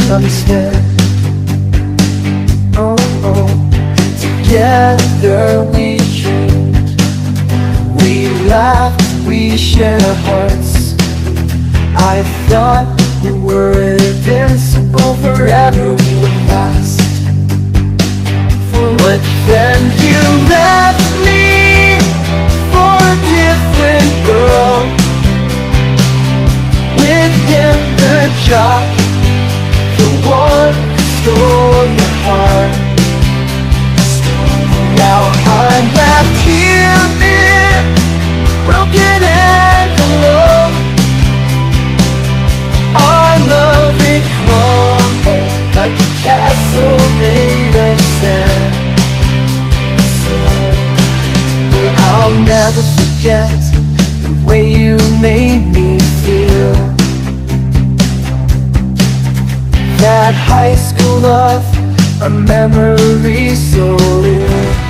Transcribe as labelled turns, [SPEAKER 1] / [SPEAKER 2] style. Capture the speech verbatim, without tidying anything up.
[SPEAKER 1] misunderstood. Oh, oh. Together we dreamed, we laughed, we shared our hearts. I thought we were invincible, forever we would last. But then you left me for a different girl, within the job, the one who stole your heart. Now I'm left here in broken and alone. Our love it crumbled like a castle made of sand. I'll never forget the way you made me feel. That high school love, a memory so real.